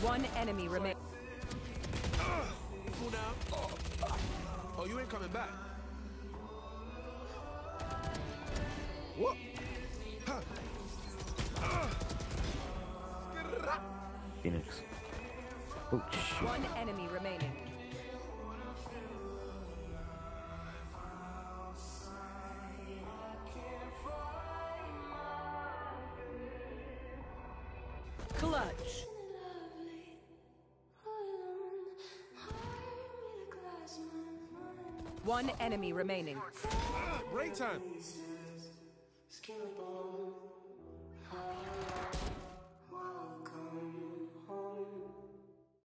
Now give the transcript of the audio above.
One enemy remains. Cool down. Oh, you ain't coming back. What? Phoenix. Oh shit. One enemy remaining. Clutch. One enemy remaining. Break time.